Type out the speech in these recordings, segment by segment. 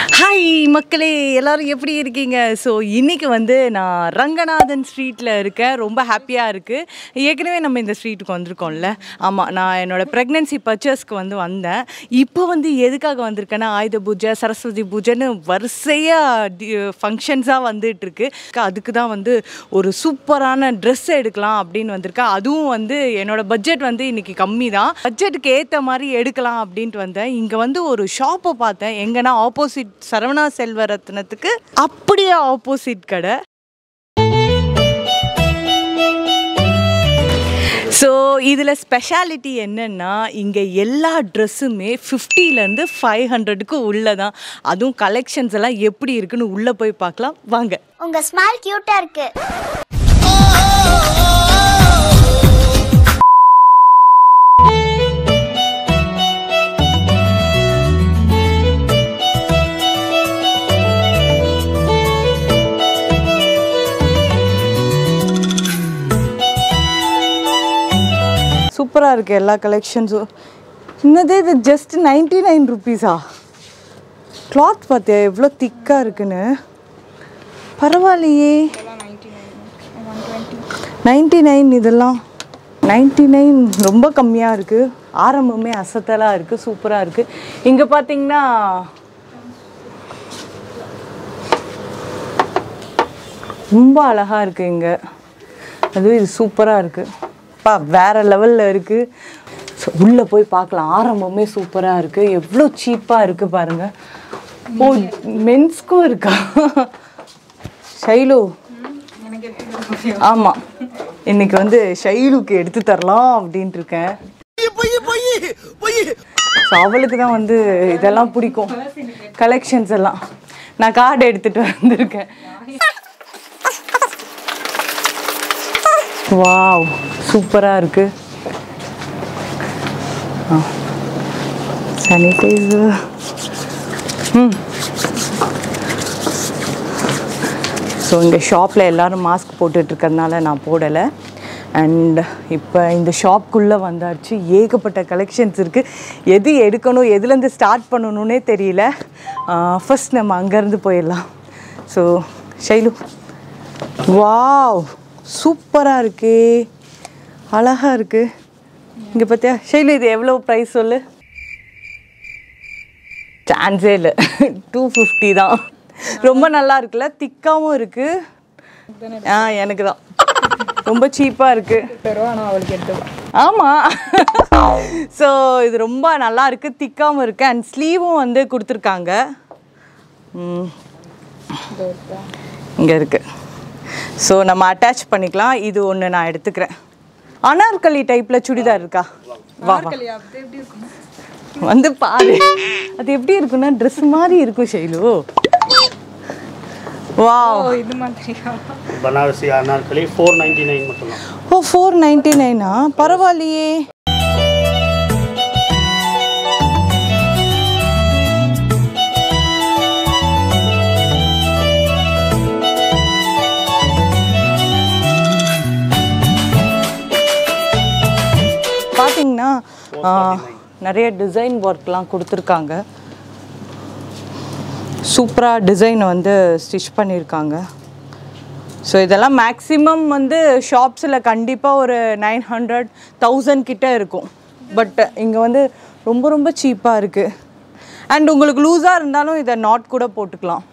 Hi மக்களே எல்லாரும் எப்படி இருக்கீங்க சோ இன்னைக்கு வந்து நான் ரங்கநாதன் ஸ்ட்ரீட்ல இருக்கேன் ரொம்ப ஹாப்பியா இருக்கு ஏற்கனவே நம்ம இந்த ஸ்ட்ரீட்டுக்கு வந்திருக்கோம்ல ஆமா நான் என்னோட பிரெக்னன்சி பர்ச்சேஸ்க்கு வந்து வந்தேன் இப்போ வந்து எதுக்காக வந்திருக்கேன்னா ஆயுத பூஜை சரஸ்வதி பூஜைன்னு வரிசையா ஃபங்க்ஷன்ஸா வந்துட்டு இருக்கு அதுக்கு தான் வந்து ஒரு சூப்பரான Dress எடுக்கலாம் அப்படின்னு வந்திருக்கேன் அதுவும் வந்து என்னோட பட்ஜெட் வந்து இன்னைக்கு கம்மி தான் பட்ஜெட்டுக்கு ஏத்த மாதிரி எடுக்கலாம் அப்படினு வந்தேன் இங்க வந்து ஒரு ஷாப்பை பார்த்தேன் எங்கனா ஆப்போசிட் Saravana Selvarathnamக்கு அப்படியே ஆப்போசிட் கடை சோ இதுல ஸ்பெஷாலிட்டி என்னன்னா இங்க எல்லா Dressமே 50 ல இருந்து 500 க்கு உள்ளதான் அதுவும் கலெக்ஷன்ஸ் எல்லாம் எப்படி இருக்குன்னு உள்ள போய் பார்க்கலாம் வாங்க உங்க ஸ்மைல் கியூட்டா இருக்கு சூப்பரா இருக்கு எல்லா கலெக்ஷன்ஸும் இன்னதே இது ஜஸ்ட் 99 ரூபீஸா கிளாத் பாத்தியா எவ்வளோ திக்கா இருக்குன்னு பரவாயில்லையே 99 இதெல்லாம் 99 ரொம்ப கம்மியா இருக்கு ஆரம்பமே அசத்தலா இருக்கு சூப்பரா இருக்கு இங்க பாத்தீங்கன்னா ரொம்ப அழகா இருக்கு இங்க அதுவும் இது சூப்பரா இருக்கு வேற லெவல்ல இருக்கு உள்ள போய் பார்க்கலாம் ஆரம்பமே சூப்பரா இருக்கு எவ்வளோ சீப்பா இருக்கு பாருங்க ஓ மென்ஸ்க்கும் இருக்கா ஷைலு ஆமா இன்னைக்கு வந்து ஷைலுக்கு எடுத்து தரலாம் அப்படின்ட்டு இருக்கேன் அவளுக்கு தான் வந்து இதெல்லாம் பிடிக்கும் கலெக்ஷன்ஸ் எல்லாம் நான் கார்டு எடுத்துட்டு வந்திருக்கேன் வாவ் சூப்பரா இருக்கு சானிடைசர் ஸோ இந்த ஷாப்பில் எல்லாரும் மாஸ்க் போட்டுட்டு இருக்கிறதுனால நான் போடலை அண்ட் இப்போ இந்த ஷாப்புக்குள்ளே வந்தாச்சு ஏகப்பட்ட கலெக்ஷன்ஸ் இருக்குது எது எடுக்கணும் எதுலேருந்து ஸ்டார்ட் பண்ணணுன்னே தெரியல ஃபர்ஸ்ட் நம்ம அங்கேருந்து போயிடலாம் ஸோ ஷைலு வாவ் சூப்பராக இருக்கே அழகா இருக்கு இங்கே பார்த்தியா ஷைலு இது எவ்வளோ ப்ரைஸ் சொல்லு சான்ஸே இல்லை 250 தான் ரொம்ப நல்லா இருக்குல்ல திக்காவும் இருக்கு எனக்கு தான் ரொம்ப சீப்பாக இருக்கு ஆமாம் ஸோ இது ரொம்ப நல்லா இருக்கு திக்காவும் இருக்கு அண்ட் ஸ்லீவும் வந்து கொடுத்துருக்காங்க இங்கே இருக்கு ஸோ நம்ம அட்டாச் பண்ணிக்கலாம் இது ஒன்று நான் எடுத்துக்கிறேன் அனார்கலி டைப்பில் சுடிதார் இருக்கா வா வந்து பாரு அது எப்படி இருக்குன்னா ட்ரெஸ் மாதிரி இருக்கும் ஷைலு வா இது மாதிரி பனாரசி அனார்கலி 499 மட்டும் ஓ 499 பரவாயில்லையே பார்த்தீங்கன்னா நிறைய டிசைன் ஒர்க்லாம் கொடுத்துருக்காங்க சூப்பராக டிசைன் வந்து ஸ்டிச் பண்ணியிருக்காங்க ஸோ இதெல்லாம் மேக்ஸிமம் வந்து ஷாப்ஸில் கண்டிப்பாக ஒரு 900-1000 கிட்ட இருக்கும் பட் இங்கே வந்து ரொம்ப ரொம்ப சீப்பாக இருக்குது அண்ட் உங்களுக்கு லூஸாக இருந்தாலும் இதை நாட் கூட போட்டுக்கலாம்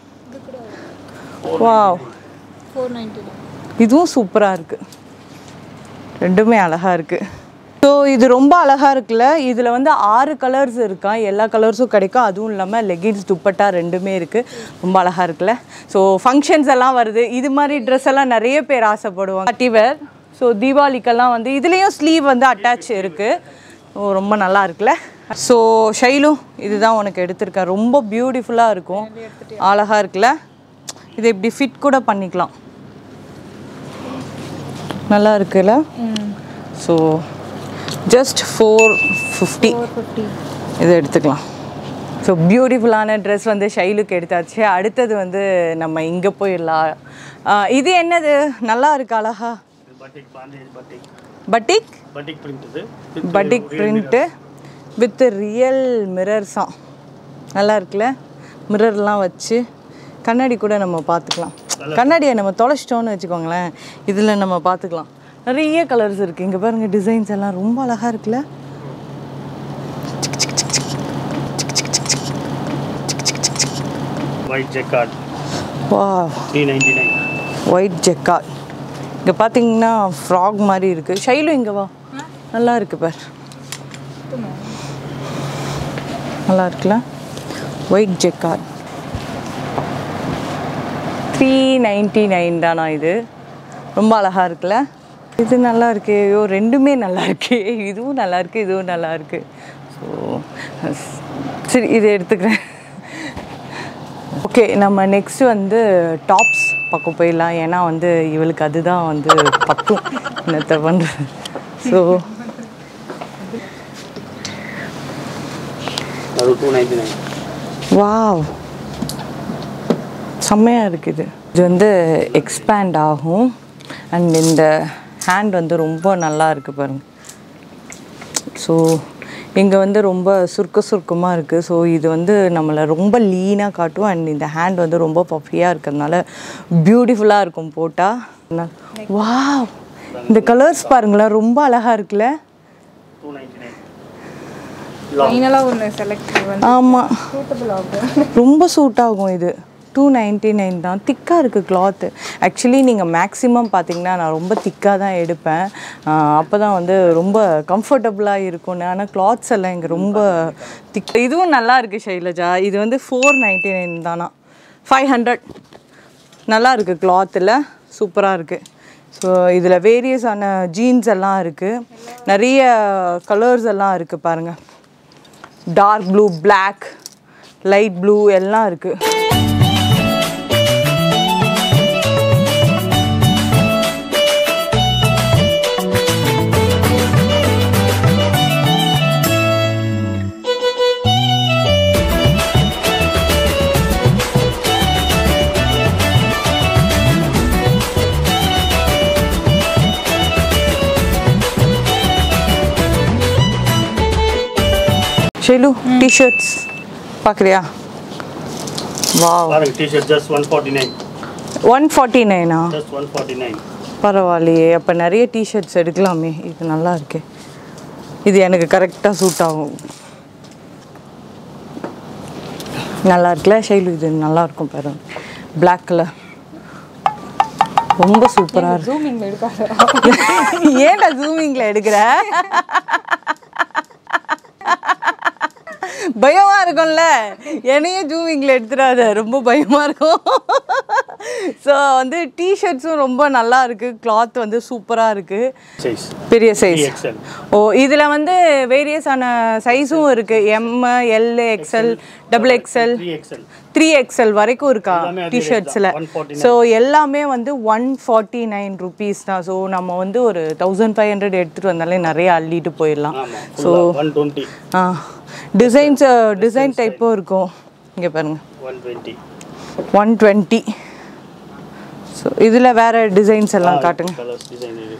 வாவ் 499 இதுவும் சூப்பராக இருக்குது ரெண்டுமே அழகாக இருக்குது ஸோ இது ரொம்ப அழகாக இருக்குல்ல இதில் வந்து 6 கலர்ஸ் இருக்கா எல்லா கலர்ஸும் கிடைக்கும் அதுவும் இல்லாமல் லெகின்ஸ் துப்பட்டா ரெண்டுமே இருக்குது ரொம்ப அழகாக இருக்குல்ல ஸோ ஃபங்க்ஷன்ஸ் எல்லாம் வருது இது மாதிரி ட்ரெஸ் எல்லாம் நிறைய பேர் ஆசைப்படுவாங்க பார்ட்டிவேர் ஸோ தீபாவளிக்கெல்லாம் வந்து இதுலேயும் ஸ்லீவ் வந்து அட்டாச் இருக்குது ரொம்ப நல்லா இருக்குல்ல ஸோ ஷைலு இதுதான் உனக்கு எடுத்திருக்கேன் ரொம்ப பியூட்டிஃபுல்லாக இருக்கும் அழகாக இருக்குல்ல இதை இப்படி ஃபிட் கூட பண்ணிக்கலாம் நல்லா இருக்குல்ல ஸோ ஜஸ்ட் 450 இதை எடுத்துக்கலாம் ஸோ பியூட்டிஃபுல்லான ட்ரெஸ் வந்து ஷைலுக்கு எடுத்தாச்சு அடுத்தது வந்து நம்ம இங்கே போயிடலாம் இது என்னது நல்லா இருக்கு அழகா batik batik print with real மிரர்ஸாம் நல்லா இருக்குல்ல மிரர்லாம் வச்சு கண்ணாடி கூட நம்ம பார்த்துக்கலாம். கண்ணாடியை நம்ம தொலைச்சிட்டோன்னு வச்சுக்கோங்களேன், இதில் நம்ம பார்த்துக்கலாம். நிறைய கலர்ஸ் இருக்குது. இங்கே பாருங்கள், டிசைன்ஸ் எல்லாம் ரொம்ப அழகாக இருக்குல்ல. White jacquard. வா, 399. White jacquard. இங்கே பார்த்தீங்கன்னா ஃப்ராக் மாதிரி இருக்குது. ஷைலு இங்கே வா, நல்லா இருக்குது பார், நல்லா இருக்குல்ல. ஒயிட் ஜெக்கார்ட் 399 தானா இது? ரொம்ப அழகாக இருக்குல்ல. இது நல்லா இருக்கு. ஐயோ, ரெண்டுமே நல்லா இருக்கு. இதுவும் நல்லா இருக்கு, இதுவும் நல்லா இருக்கு. ஸோ சரி, இதை எடுத்துக்கிறேன். ஓகே, நம்ம நெக்ஸ்ட் வந்து டாப்ஸ் பக்கம் போயிடலாம். ஏன்னா வந்து இவளுக்கு அதுதான் வந்து பத்தும் என்னத்தை பண்ணுறது. ஸோ அது 299. வாவ், செம்மையாக இருக்குது. இது வந்து எக்ஸ்பேண்ட் ஆகும். அண்ட் இந்த ஹேண்ட் வந்து ரொம்ப நல்லா இருக்குது பாருங்கள். ஸோ இங்கே வந்து ரொம்ப சுருக்கமாக இருக்குது. ஸோ இது வந்து நம்மளை ரொம்ப லீனாக காட்டும். அண்ட் இந்த ஹேண்ட் வந்து ரொம்ப பஃபியாக இருக்கிறதுனால பியூட்டிஃபுல்லாக இருக்கும் போட்டால். வாவ், இந்த கலர்ஸ் பாருங்களேன், ரொம்ப அழகாக இருக்குல்ல. 299. ஃபைனலாக ஒன்று செலக்ட் பண்ணி ஆமாம், ரொம்ப சூட் ஆகும். இது 299 தான். திக்காக இருக்குது கிளாத்து. ஆக்சுவலி நீங்கள் மேக்ஸிமம் பார்த்தீங்கன்னா நான் ரொம்ப திக்காக தான் எடுப்பேன், அப்போ தான் வந்து ரொம்ப கம்ஃபர்டபுளாக இருக்கும்னு. ஆனால் கிளாத்ஸ் எல்லாம் இங்கே ரொம்ப திக். இதுவும் நல்லா இருக்குது ஷைலஜா. இது வந்து 499 தானா, 500. நல்லா இருக்குது கிளாத்தில், சூப்பராக இருக்குது. ஸோ இதில் வேரியஸான ஜீன்ஸ் எல்லாம் இருக்குது, நிறைய கலர்ஸ் எல்லாம் இருக்குது பாருங்கள். Dark blue, black, light blue எல்லாம் இருக்குது. ஷைலு, டிஷர்ட்ஸ் பார்க்குறியா? வாவ், பாருங்க, டிஷர்ட் ஜஸ்ட் 149. 149 ஜஸ்ட் 149. பரவாயில்லையே. அப்போ நிறைய டிஷர்ட்ஸ் எடுக்கலாமே. இது நல்லா இருக்கு. இது எனக்கு கரெக்டாக சூட் ஆகும். நல்லா இருக்குல்ல ஷைலு? இது நல்லா இருக்கும் பாருங்க, பிளாக் கலர், ரொம்ப சூப்பராக இருக்கு. ஜூமிங்கில் எடுக்காது. ஏன்டா ஜூமிங்கில் எடுக்கிற? பயமாக இருக்கும்ல, என்னையும் ஜூமிங்கில் எடுத்துடாத, ரொம்ப பயமாக இருக்கும். ஸோ வந்து டிஷர்ட்ஸும் ரொம்ப நல்லா இருக்குது. கிளாத் வந்து சூப்பராக இருக்குது. சைஸ் பெரிய சைஸ். XL. ஓ, இதில் வந்து வேரியஸான சைஸும் இருக்குது. M, L, XL, XXL, 3XL. 3XL வரைக்கும் இருக்கா டிஷர்ட்ஸில். 149. ஸோ எல்லாமே வந்து 149 ருபீஸ் தான். ஸோ நம்ம வந்து ஒரு 1500 எடுத்துகிட்டு வந்தாலே நிறைய அள்ளிட்டு போயிடலாம். ஸோ 120. டிசைன் டைப்பும் இருக்கும். இங்கே பாருங்கள், 120. 120. ஸோ இதில் வேறு டிசைன்ஸ் எல்லாம் காட்டுங்க. கலர்ஸ் டிசைன் இருக்கு.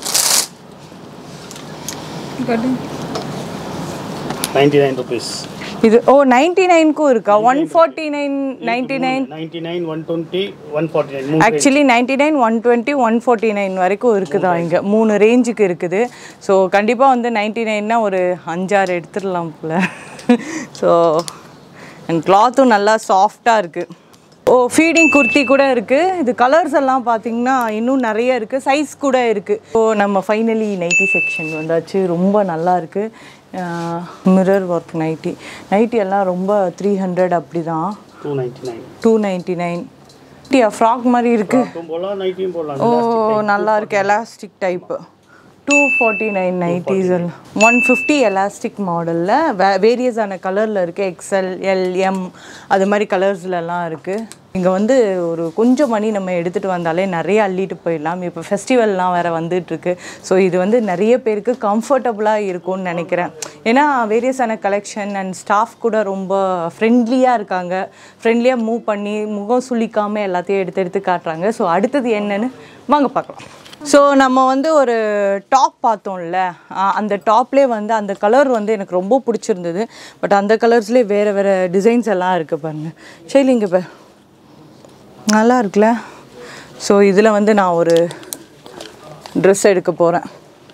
99 rupees. இது ஓ 99க்கும் இருக்கா? 149, 99, 99, 120, 149. ஆக்சுவலி 99, 120, 149 வரைக்கும் இருக்குதா இங்கே. 3 ரேஞ்சுக்கு இருக்குது. ஸோ கண்டிப்பாக வந்து 99னா ஒரு 5-6 எடுத்துடலாம் போல். ஸோ அண்ட் கிளாத்தும் நல்லா சாஃப்டாக இருக்குது. ஓ, ஃபீடிங் குர்த்தி கூட இருக்குது. இது கலர்ஸ் எல்லாம் பார்த்தீங்கன்னா இன்னும் நிறைய இருக்குது, சைஸ் கூட இருக்குது. ஸோ நம்ம ஃபைனலி நைட்டி செக்ஷன் வந்தாச்சு. ரொம்ப நல்லா இருக்குது. மிரர் ஒர்க் நைட்டி எல்லாம் ரொம்ப 300 அப்படி தான். 299. 299. ஃப்ராக் மாதிரி இருக்குது. போலாம், நைட்டியும் போலாம். ஓ, நல்லா இருக்குது. Elastic type. 249 நைட்டிஸ். 150 எலாஸ்டிக் மாடலில் வேரியஸான கலரில் இருக்குது. எக்ஸ்எல், எல், எம் அது மாதிரி கலர்ஸ்லலாம் இருக்குது. இங்கே வந்து ஒரு கொஞ்சம் மணி நம்ம எடுத்துகிட்டு வந்தாலே நிறைய அள்ளிட்டு போயிடலாம். இப்போ ஃபெஸ்டிவல்லாம் வேறு வந்துட்டுருக்கு. ஸோ இது வந்து நிறைய பேருக்கு கம்ஃபர்டபுளாக இருக்கும்னு நினைக்கிறேன். ஏன்னா வேரியஸான கலெக்ஷன் அண்ட் ஸ்டாஃப் கூட ரொம்ப ஃப்ரெண்ட்லியாக இருக்காங்க. ஃப்ரெண்ட்லியாக மூவ் பண்ணி முகம் சுளிக்காமல் எல்லாத்தையும் எடுத்து காட்டுறாங்க. ஸோ அடுத்தது என்னன்னு வாங்க பார்க்கலாம். ஸோ நம்ம வந்து ஒரு டாப் பார்த்தோம்ல, அந்த டாப்லேயே வந்து அந்த கலர் வந்து எனக்கு ரொம்ப பிடிச்சிருந்தது. பட் அந்த கலர்ஸ்லேயே வேறு வேறு டிசைன்ஸ் எல்லாம் இருக்குது பாருங்கள். சரி இங்கே இப்போ நல்லா இருக்குல்ல. ஸோ இதில் வந்து நான் ஒரு ட்ரெஸ் எடுக்க போகிறேன்.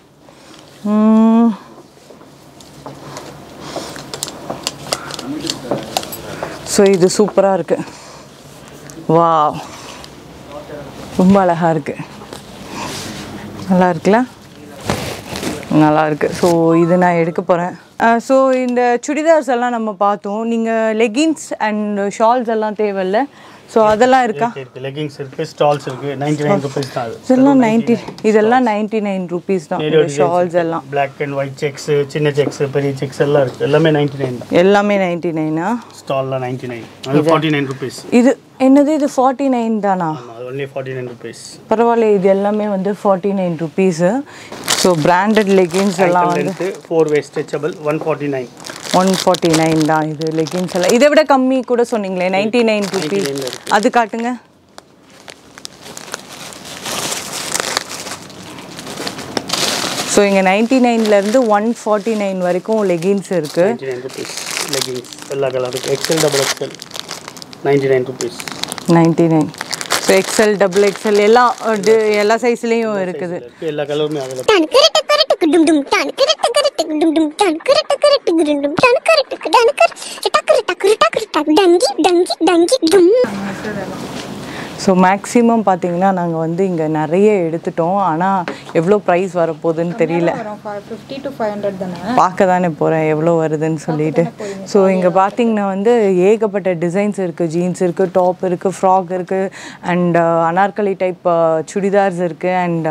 ஸோ இது சூப்பராக இருக்குது. வாவ், ரொம்ப அழகாக இருக்குது. நல்லா இருக்குல்ல, நல்லா இருக்குது. ஸோ இது நான் எடுக்க போகிறேன். ஸோ இந்த சுடிதார்ஸ் எல்லாம் நம்ம பார்த்தோம். நீங்கள் லெகின்ஸ் அண்ட் ஷால்ஸ் எல்லாம் தேவையில்ல. ஸோ அதெல்லாம் இருக்கா? லெகிங்ஸ் இருக்குது, ஸ்டால்ஸ் இருக்குது. 99 rupees தான். இதெல்லாம் 90, இதெல்லாம் 99 rupees தான். ஷால்ஸ் எல்லாம் பிளாக் அண்ட் ஒயிட் செக்ஸ், சின்ன செக்ஸ், பெரிய செக்ஸ் எல்லாம் இருக்குது. எல்லாமே 99 தான். எல்லாமே 99ஆ? ஸ்டால்லாம் 99. அது 49 rupees. இது என்னது, இது 49 தானா? அது only 49 rupees. பரவாயில்ல, இது எல்லாமே வந்து 49 rupees. ஸோ பிராண்டட் லெகின்ஸ் எல்லாம் வந்து 4-way stretchable 149. 149 தான் இது லெகின்ஸ் எல்லாம். இதை விட கம்மி கூட சொன்னீங்களே 99 rupees. அது காட்டுங்க. ஸோ இங்கே 99லேருந்து 149 வரைக்கும் லெகின்ஸ் இருக்குது. 99 rupees லெகின்ஸ் எல்லா கலருக்கு. XL double XL 99 rupees. 99. So XL double XL எல்லா சைஸ்லேயும் இருக்குது. எல்லா கலருமே அதில். ஸோ மேக்ஸிமம் பார்த்தீங்கன்னா நாங்கள் வந்து இங்கே நிறைய எடுத்துட்டோம். ஆனால் எவ்வளோ ப்ரைஸ் வரப்போகுதுன்னு தெரியல. 50 to 500 தானே. பார்க்க தானே போகிறேன் எவ்வளோ வருதுன்னு சொல்லிட்டு. ஸோ இங்கே பார்த்தீங்கன்னா வந்து ஏகப்பட்ட டிசைன்ஸ் இருக்குது. ஜீன்ஸ் இருக்குது, டாப் இருக்குது, ஃப்ராக் இருக்குது, அண்ட் அனார்கலி டைப் சுடிதார்ஸ் இருக்குது, அண்ட்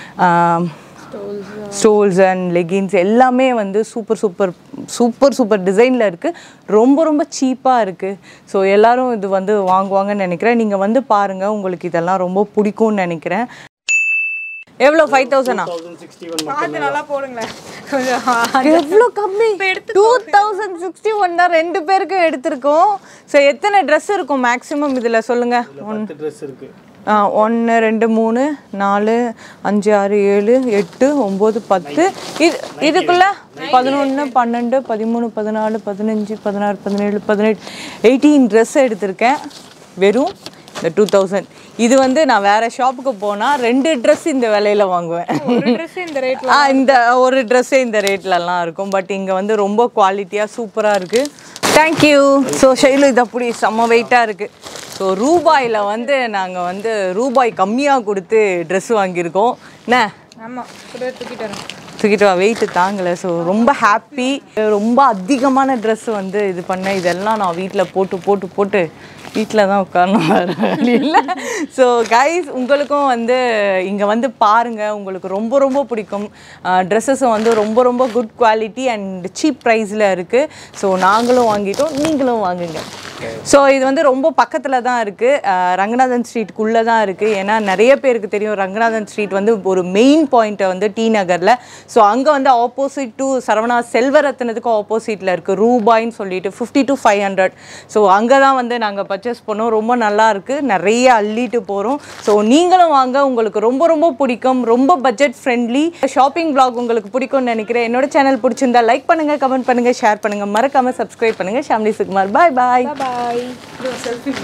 ஸ்டோல்ஸ் அண்ட் லெகின்ஸ் எல்லாமே வந்து சூப்பர் சூப்பர் சூப்பர் சூப்பர் டிசைனில் இருக்குது. ரொம்ப ரொம்ப சீப்பாக இருக்குது. ஸோ எல்லோரும் இது வந்து வாங்குவாங்கன்னு நினைக்கிறேன். நீங்கள் வந்து பாருங்கள், உங்களுக்கு இதெல்லாம் ரொம்ப பிடிக்கும்னு நினைக்கிறேன். எவ்வளோ? 5000ஆ? பார்த்து நல்லா போடுங்களேன். எவ்வளோ கம்மி? 2061 தான் 2 பேருக்கு எடுத்திருக்கோம். ஸோ எத்தனை ட்ரெஸ் இருக்கும் மேக்ஸிமம் இதில் சொல்லுங்கள்? 10 ட்ரெஸ் இருக்குது. 1 2 3 4 5 6 7 8 9 10. இதுக்குள்ள 11 12 13 14 15 16 17 18 18 ட்ரெஸ் எடுத்திருக்கேன் வெறும் இந்த 2000. இது வந்து நான் வேற ஷாப்புக்கு போனால் 2 ட்ரெஸ் இந்த விலையில வாங்குவேன். இந்த ஒரு ட்ரெஸ்ஸே இந்த ரேட்லலாம் இருக்கும். பட் இங்கே வந்து ரொம்ப குவாலிட்டியாக சூப்பராக இருக்குது. தேங்க்யூ. ஸோ ஷைலு இது அப்படி செம்ம வெயிட்டாக இருக்குது. ஸோ ரூபாயில் வந்து நாங்கள் வந்து ரூபாய் கம்மியாக கொடுத்து ட்ரெஸ் வாங்கியிருக்கோம். என்ன? ஆமாம், தூக்கிட்டு வா, வெயிட்டு தாங்கலை. ஸோ ரொம்ப ஹாப்பி. ரொம்ப அதிகமான ட்ரெஸ் வந்து இது பண்ணேன். இதெல்லாம் நான் வீட்டில் போட்டு வீட்டில் தான் உட்காரணும் இல்லை. ஸோ கைஸ், உங்களுக்கும் வந்து இங்கே வந்து பாருங்கள், உங்களுக்கு ரொம்ப ரொம்ப பிடிக்கும். ட்ரெஸ்ஸஸும் வந்து ரொம்ப ரொம்ப குட் குவாலிட்டி அண்ட் சீப் ப்ரைஸில் இருக்குது. ஸோ நாங்களும் வாங்கிட்டோம், நீங்களும் வாங்குங்க. ஸோ இது வந்து ரொம்ப பக்கத்தில் தான் இருக்குது, ரங்கநாதன் ஸ்ட்ரீட்டுக்குள்ளே தான் இருக்குது. ஏன்னா நிறைய பேருக்கு தெரியும் ரங்கநாதன் ஸ்ட்ரீட் வந்து ஒரு மெயின் பாயிண்ட்டை வந்து டி நகரில். ஸோ அங்கே வந்து ஆப்போசிட் டு சரவணா செல்வரத்னத்துக்கு ஆப்போசிட்டில் இருக்குது ரூபாய்ன்னு சொல்லிட்டு 50 to 500. ஸோ அங்கே தான் வந்து நாங்கள் பர்ச்சேஸ் பண்ணோம். ரொம்ப நல்லா இருக்குது, நிறைய அள்ளிட்டு போகிறோம். ஸோ நீங்களும் வாங்க, உங்களுக்கு ரொம்ப ரொம்ப பிடிக்கும். ரொம்ப பட்ஜெட் ஃப்ரெண்ட்லி ஷாப்பிங் பிளாக் உங்களுக்கு பிடிக்கும்னு நினைக்கிறேன். என்னோட சேனல் பிடிச்சிருந்தா லைக் பண்ணுங்கள், கமெண்ட் பண்ணுங்கள், ஷேர் பண்ணுங்கள், மறக்காமல் சப்ஸ்கிரைப் பண்ணுங்கள். ஷாமிலி சுகுமார். பாய் பாய். Bye.